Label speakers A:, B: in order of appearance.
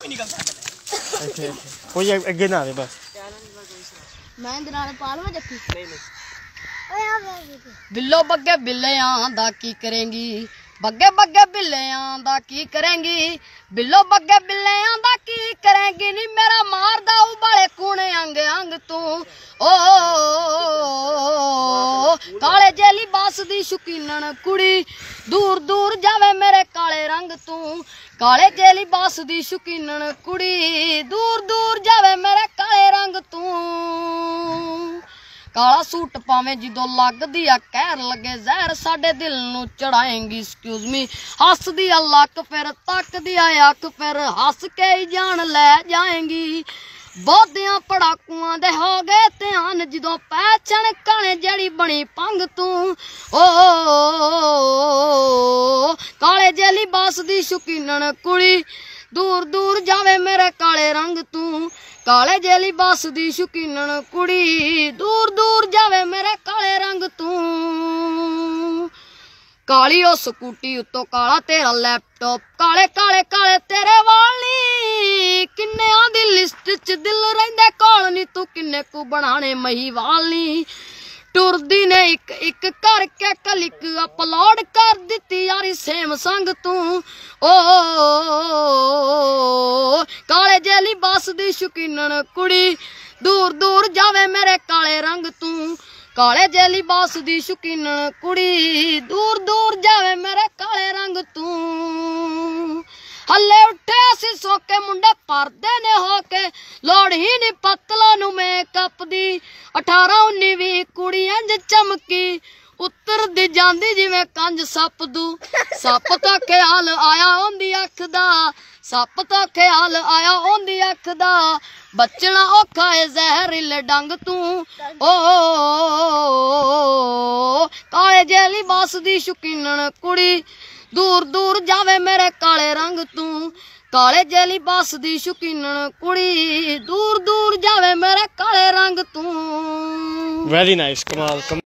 A: अच्छा कोई अगे ना आवे बस
B: मैं दराने पालवा जक्की नहीं बिल्लो बग्गे बिल्लियां दा की करेंगी बग्गे बग्गे बिल्लियां दा की करेंगी बिल्लो बग्गे बिल्लियां दा की करेंगी नी मेरा मारदा उबाले कूने अंग अंग तू ओ काले जेली बास दी शौकीनन कुड़ी दूर दूर जावे मेरे काले रंग तू काले जेली बास दी शौकीनन कुड़ी दूर दूर जावे मेरे काले रंग तू काला सूट पावे जिदों लगदी आ कहर लगे जहर साडे दिल नू चढ़ाएंगी एक्सक्यूज मी हसदी आ लक फिर तकदी आ अख फिर हस के ही जान ले जाएंगी बहुतियां पड़ाकुआं दे हो गए ध्यान जिदों पैचन काने जेड़ी बनी पंग तू ओ काले जेली बास दी शौकीनन कुड़ी दूर दूर जावे मेरे काले रंग तू काले जेली बास दी शौकीनन कुड़ी दूर दूर जावे मेरे काले रंग तू काली ओ स्कूटी उत्तों काला तेरा लैपटॉप काले काले काले तेरे वाली किन्ने दी लिस्ट च दिल रहिंदे कोल नी तू किन्ने को बनाने महीवाल नी टुरदी ने एक एक करके क्लिक अपलोड कर दिती यारी सेम संग तू ओ काले जेली बास दी शौकीनन कुड़ी दूर दूर जावे मेरे काले रंग तू काले जेली बास दी शौकीनन कुड़ी दूर दूर जावे मेरे काले रंग तू हले उठे असी सोके मुंडे परदे ने होके लोड़ ही नहीं पतला नु मेकअप दी 18-19 कुड़ी इंज चमकी उतर दी जांदी जिवें कंज सप दू सप तो ख्याल आया ओंदी अख दा सप तो ख्याल आया ओंदी अख दा बचना औखा है जहरीले डंग तू ओ काले जेली बास दी शौकीनन कुड़ी दूर दूर जावे मेरे काले रंग तू काले जेली बास दी शौकीनन कुड़ी दूर दूर जावे मेरे काले रंग तू
A: वेरी नाइस कमाल